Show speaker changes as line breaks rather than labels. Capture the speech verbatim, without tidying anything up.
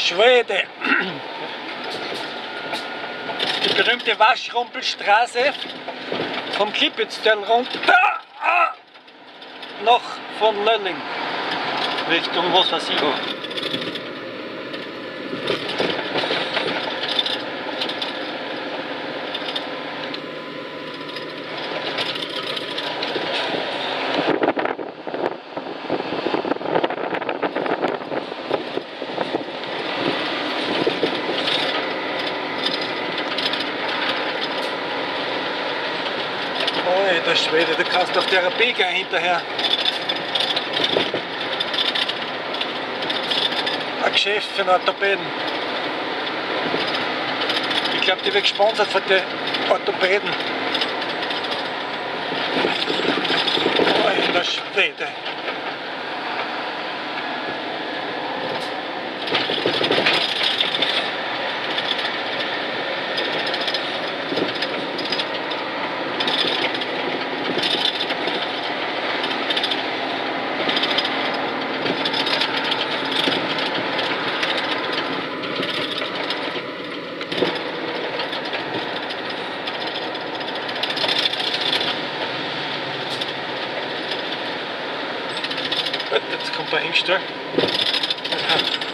Schwede. Die berühmte Waschrumpelstraße vom Kippitztal runter nach von Lölling Richtung was weiß ich wo. Alter Schwede, du kannst auf der Biege hinterher. Ein Geschäft für den Orthopäden. Ich glaube, die wird gesponsert von den Orthopäden. Alter Schwede. Jetzt kommt der Engstall.